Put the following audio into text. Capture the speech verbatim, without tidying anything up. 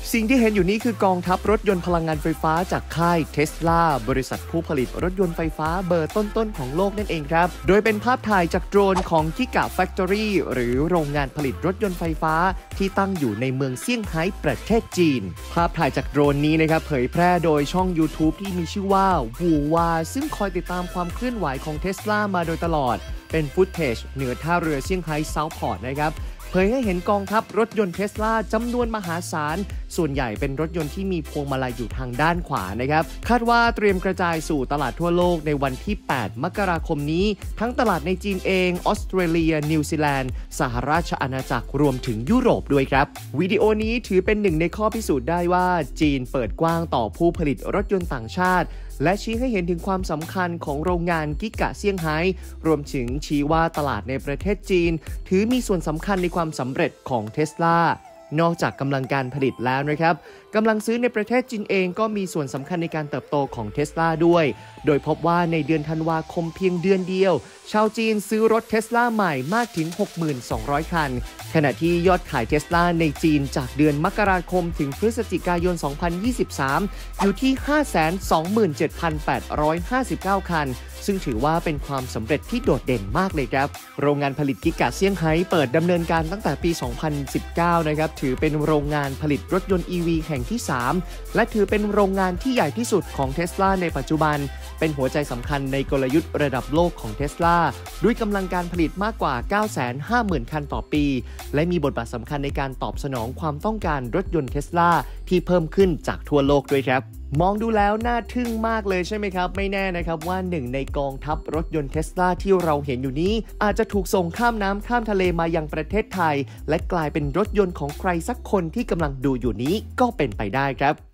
สิ่งที่เห็นอยู่นี้คือกองทัพรถยนต์พลังงานไฟฟ้าจากค่าย Tesla บริษัทผู้ผลิตรถยนต์ไฟฟ้าเบอร์ต้นๆของโลกนั่นเองครับโดยเป็นภาพถ่ายจากโดรนของ Giga Factory หรือโรงงานผลิตรถยนต์ไฟฟ้าที่ตั้งอยู่ในเมืองเซี่ยงไฮ้ประเทศจีนภาพถ่ายจากโดรนนี้นะครับเผยแพร่โดยช่อง YouTube ที่มีชื่อว่าวูวาซึ่งคอยติดตามความเคลื่อนไหวของ Tesla มาโดยตลอดเป็นฟุตเทจเหนือท่าเรือเซี่ยงไฮ้เซาท์พอร์ตนะครับเผยให้เห็นกองทัพรถยนต์ Tesla จำนวนมหาศาลส่วนใหญ่เป็นรถยนต์ที่มีพวงมาลัยอยู่ทางด้านขวานะครับคาดว่าเตรียมกระจายสู่ตลาดทั่วโลกในวันที่แปดมกราคมนี้ทั้งตลาดในจีนเองออสเตรเลียนิวซีแลนด์สหราชอาณาจักรรวมถึงยุโรปด้วยครับวิดีโอนี้ถือเป็นหนึ่งในข้อพิสูจน์ได้ว่าจีนเปิดกว้างต่อผู้ผลิตรถยนต์ต่างชาติและชี้ให้เห็นถึงความสำคัญของโรงงานกิกะเซี่ยงไฮ้รวมถึงชี้ว่าตลาดในประเทศจีนถือมีส่วนสำคัญในความสำเร็จของ Tesla นอกจากกำลังการผลิตแล้วนะครับกำลังซื้อในประเทศจีนเองก็มีส่วนสำคัญในการเติบโตของ Tesla ด้วยโดยพบว่าในเดือนธันวาคมเพียงเดือนเดียวชาวจีนซื้อรถ Tesla ใหม่มากถึง หกพันสองร้อย คันขณะที่ยอดขาย Tesla ในจีนจากเดือนมกราคมถึงพฤศจิกายน สองพันยี่สิบสาม อยู่ที่ ห้าแสนสองหมื่นเจ็ดพันแปดร้อยห้าสิบเก้า คันซึ่งถือว่าเป็นความสำเร็จที่โดดเด่นมากเลยครับโรงงานผลิตกิกะเซี่ยงไฮ้เปิดดำเนินการตั้งแต่ปี สองพันสิบเก้า นะครับถือเป็นโรงงานผลิตรถยนต์ อี วี แห่งที่สามและถือเป็นโรงงานที่ใหญ่ที่สุดของ Tesla ในปัจจุบันเป็นหัวใจสำคัญในกลยุทธ์ระดับโลกของ Tesla ด้วยกำลังการผลิตมากกว่า เก้าแสนห้าหมื่น คันต่อปีและมีบทบาทสำคัญในการตอบสนองความต้องการรถยนต์ Tesla ที่เพิ่มขึ้นจากทั่วโลกด้วยครับมองดูแล้วน่าทึ่งมากเลยใช่ไหมครับไม่แน่นะครับว่าหนึ่งในกองทัพรถยนต์ Tesla ที่เราเห็นอยู่นี้อาจจะถูกส่งข้ามน้ำข้ามทะเลมายังประเทศไทยและกลายเป็นรถยนต์ของใครสักคนที่กำลังดูอยู่นี้ก็เป็นไปได้ครับ